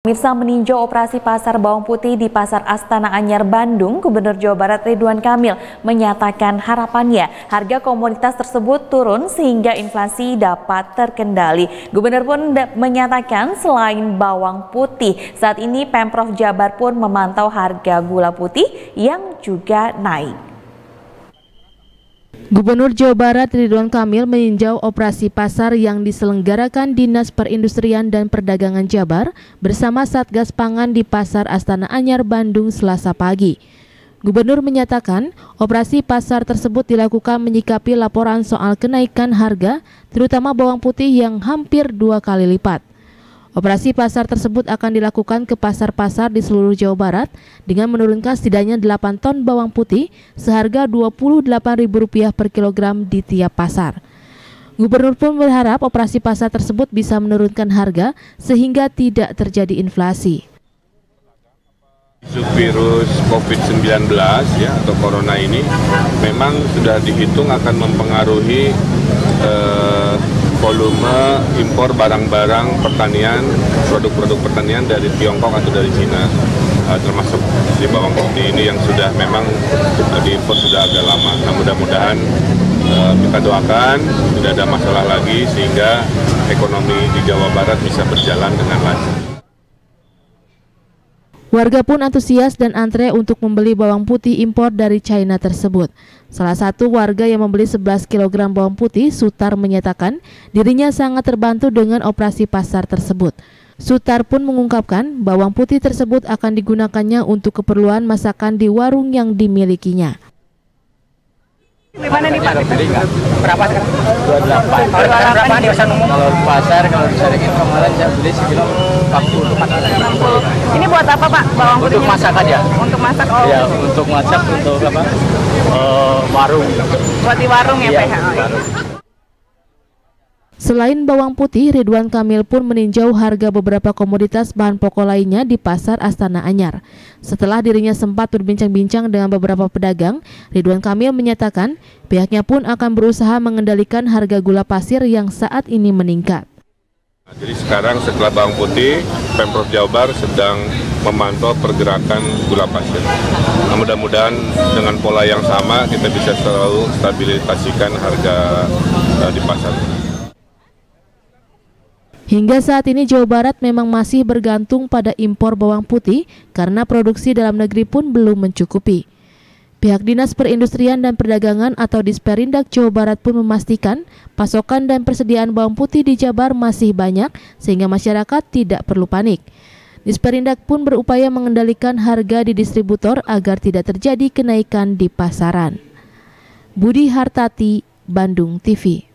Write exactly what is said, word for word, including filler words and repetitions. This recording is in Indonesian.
Pemirsa, meninjau operasi pasar bawang putih di Pasar Astana Anyar, Bandung, Gubernur Jawa Barat Ridwan Kamil menyatakan harapannya harga komoditas tersebut turun sehingga inflasi dapat terkendali. Gubernur pun menyatakan selain bawang putih, saat ini Pemprov Jabar pun memantau harga gula putih yang juga naik. Gubernur Jawa Barat Ridwan Kamil meninjau operasi pasar yang diselenggarakan Dinas Perindustrian dan Perdagangan Jabar bersama Satgas Pangan di Pasar Astana Anyar, Bandung, Selasa pagi. Gubernur menyatakan operasi pasar tersebut dilakukan menyikapi laporan soal kenaikan harga, terutama bawang putih yang hampir dua kali lipat. Operasi pasar tersebut akan dilakukan ke pasar-pasar di seluruh Jawa Barat dengan menurunkan setidaknya delapan ton bawang putih seharga dua puluh delapan ribu rupiah per kilogram di tiap pasar. Gubernur pun berharap operasi pasar tersebut bisa menurunkan harga sehingga tidak terjadi inflasi. Isu virus COVID sembilan belas ya atau corona ini memang sudah dihitung akan mempengaruhi eh, volume impor barang-barang pertanian, produk-produk pertanian dari Tiongkok atau dari Cina, uh, termasuk di bawang putih ini yang sudah memang uh, diimpor sudah agak lama. Nah, mudah-mudahan uh, kita doakan tidak ada masalah lagi sehingga ekonomi di Jawa Barat bisa berjalan dengan lancar. Warga pun antusias dan antre untuk membeli bawang putih impor dari China tersebut. Salah satu warga yang membeli sebelas kilogram bawang putih, Sutar, menyatakan dirinya sangat terbantu dengan operasi pasar tersebut. Sutar pun mengungkapkan bawang putih tersebut akan digunakannya untuk keperluan masakan di warung yang dimilikinya. Gimana nih Pak? Berapa sekarang? dua puluh delapan. Kalau pasar berapa di pasar umum? Kalau di pasar, kalau disaringin kemarin saya beli sekilo empat puluh. Ini buat apa Pak? Bawang putihnya? Untuk masak aja. Untuk masak? Oh. Ya, untuk masak, untuk apa? Uh, warung. Buat di warung ya, ya Pak? Oh, warung. Selain bawang putih, Ridwan Kamil pun meninjau harga beberapa komoditas bahan pokok lainnya di Pasar Astana Anyar. Setelah dirinya sempat berbincang-bincang dengan beberapa pedagang, Ridwan Kamil menyatakan pihaknya pun akan berusaha mengendalikan harga gula pasir yang saat ini meningkat. Jadi sekarang setelah bawang putih, Pemprov Jabar sedang memantau pergerakan gula pasir. Nah, mudah-mudahan dengan pola yang sama kita bisa selalu stabilisasikan harga uh, di pasar. Hingga saat ini Jawa Barat memang masih bergantung pada impor bawang putih karena produksi dalam negeri pun belum mencukupi. Pihak Dinas Perindustrian dan Perdagangan atau Disperindak Jawa Barat pun memastikan pasokan dan persediaan bawang putih di Jabar masih banyak sehingga masyarakat tidak perlu panik. Disperindak pun berupaya mengendalikan harga di distributor agar tidak terjadi kenaikan di pasaran. Budi Hartati, Bandung T V.